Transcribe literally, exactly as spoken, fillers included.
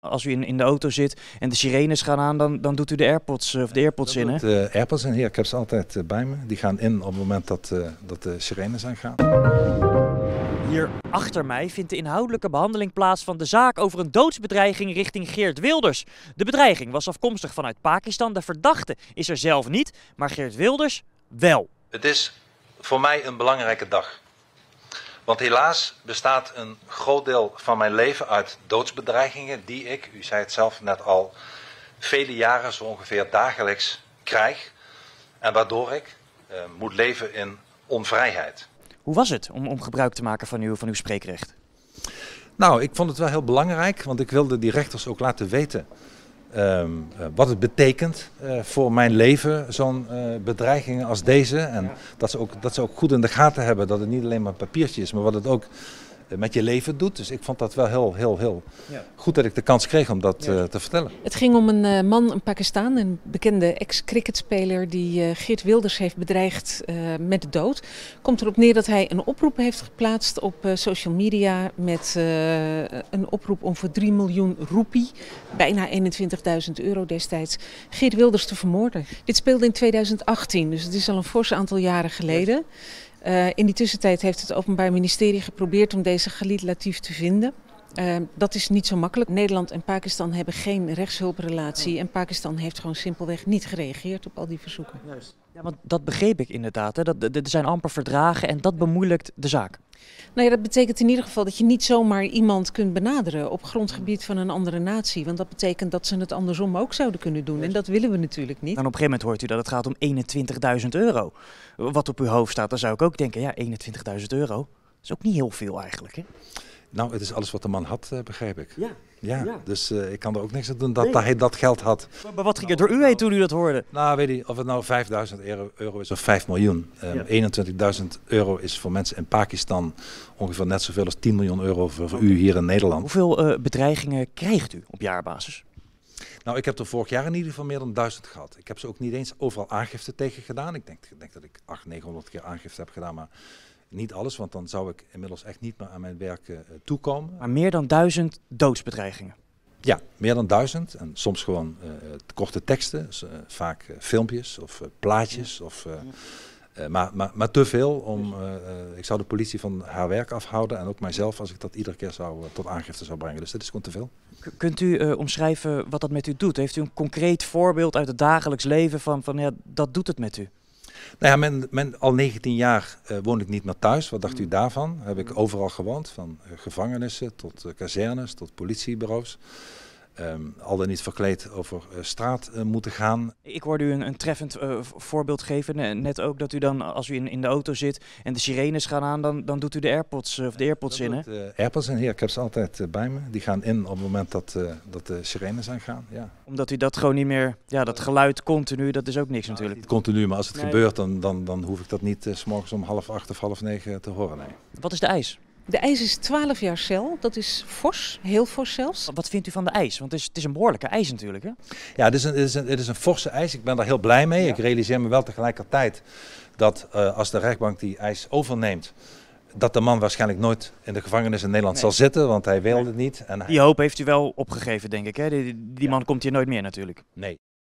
Als u in, in de auto zit en de sirenes gaan aan, dan, dan doet u de AirPods of de AirPods in, hè? De AirPods in hier, ik heb ze altijd uh, bij me. Die gaan in op het moment dat, uh, dat de sirenes aangaan. Hier achter mij vindt de inhoudelijke behandeling plaats van de zaak over een doodsbedreiging richting Geert Wilders. De bedreiging was afkomstig vanuit Pakistan. De verdachte is er zelf niet, maar Geert Wilders wel. Het is voor mij een belangrijke dag. Want helaas bestaat een groot deel van mijn leven uit doodsbedreigingen die ik, u zei het zelf net al, vele jaren zo ongeveer dagelijks krijg. En waardoor ik uh, moet leven in onvrijheid. Hoe was het om, om gebruik te maken van uw, van uw spreekrecht? Nou, ik vond het wel heel belangrijk, want ik wilde die rechters ook laten weten um, uh, wat het betekent uh, voor mijn leven, zo'n uh, bedreigingen als deze. En ja. dat, ze ook, dat ze ook goed in de gaten hebben dat het niet alleen maar een papiertje is, maar wat het ook met je leven doet. Dus ik vond dat wel heel, heel, heel ja. goed dat ik de kans kreeg om dat uh, te vertellen. Het ging om een uh, man, een Pakistan, een bekende ex-cricketspeler die uh, Geert Wilders heeft bedreigd uh, met de dood. Komt erop neer dat hij een oproep heeft geplaatst op uh, social media met uh, een oproep om voor drie miljoen roepie, bijna eenentwintigduizend euro destijds, Geert Wilders te vermoorden. Dit speelde in tweeduizend achttien, dus het is al een fors aantal jaren geleden. Uh, in die tussentijd heeft het Openbaar Ministerie geprobeerd om deze Khalid Latif te vinden. Uh, dat is niet zo makkelijk. Nederland en Pakistan hebben geen rechtshulprelatie en Pakistan heeft gewoon simpelweg niet gereageerd op al die verzoeken. Juist. Ja, want dat begreep ik inderdaad. Hè? Dat, er zijn amper verdragen en dat bemoeilijkt de zaak. Nou ja, dat betekent in ieder geval dat je niet zomaar iemand kunt benaderen op grondgebied van een andere natie. Want dat betekent dat ze het andersom ook zouden kunnen doen. En dat willen we natuurlijk niet. En op een gegeven moment hoort u dat het gaat om eenentwintigduizend euro. Wat op uw hoofd staat, dan zou ik ook denken, ja, eenentwintigduizend euro. Dat is ook niet heel veel eigenlijk, hè? Nou, het is alles wat de man had, uh, begrijp ik. Ja. Ja, ja. Dus uh, ik kan er ook niks aan doen dat, nee. dat hij dat geld had. Maar, maar wat ging er door u heen toen u dat hoorde? Nou, weet je, of het nou vijfduizend euro is of vijf miljoen. Um, ja. eenentwintigduizend euro is voor mensen in Pakistan ongeveer net zoveel als tien miljoen euro voor, voor u hier in Nederland. Hoeveel uh, bedreigingen krijgt u op jaarbasis? Nou, ik heb er vorig jaar in ieder geval meer dan duizend gehad. Ik heb ze ook niet eens overal aangifte tegen gedaan. Ik denk, ik denk dat ik achthonderd, negenhonderd keer aangifte heb gedaan, maar niet alles, want dan zou ik inmiddels echt niet meer aan mijn werk uh, toekomen. Maar meer dan duizend doodsbedreigingen? Ja, meer dan duizend. En soms gewoon uh, korte teksten, dus, uh, vaak uh, filmpjes of uh, plaatjes. Of, uh, uh, maar, maar, maar te veel om, uh, uh, ik zou de politie van haar werk afhouden en ook mijzelf als ik dat iedere keer zou, uh, tot aangifte zou brengen. Dus dat is gewoon te veel. K- kunt u uh, omschrijven wat dat met u doet? Heeft u een concreet voorbeeld uit het dagelijks leven van, van ja, dat doet het met u? Nou ja, men, men, al negentien jaar uh, woon ik niet meer thuis. Wat dacht u daarvan? Heb ik overal gewoond, van uh, gevangenissen tot uh, kazernes, tot politiebureaus. Um, al dan niet verkleed over uh, straat uh, moeten gaan. Ik hoorde u een, een treffend uh, voorbeeld geven. Net ook dat u dan, als u in, in de auto zit en de sirenes gaan aan, dan, dan doet u de AirPods uh, of de AirPods in, hè? De AirPods in hier, ik heb ze altijd uh, bij me. Die gaan in op het moment dat, uh, dat de sirenes aangaan. Ja. Omdat u dat gewoon niet meer, ja, dat geluid continu, dat is ook niks nou, natuurlijk. Niet continu, maar als het nee. gebeurt, dan, dan, dan hoef ik dat niet uh, 's morgens om half acht of half negen te horen. Nee. Wat is de eis? De eis is twaalf jaar cel, dat is fors, heel fors zelfs. Wat vindt u van de eis? Want het is, het is een behoorlijke eis natuurlijk, hè? Ja, het is, een, het, is een, het is een forse eis. Ik ben daar heel blij mee. Ja. Ik realiseer me wel tegelijkertijd dat uh, als de rechtbank die eis overneemt, dat de man waarschijnlijk nooit in de gevangenis in Nederland nee. zal zitten, want hij wil nee. het niet. En hij... Die hoop heeft u wel opgegeven, denk ik, hè? Die, die man ja. komt hier nooit meer natuurlijk. Nee.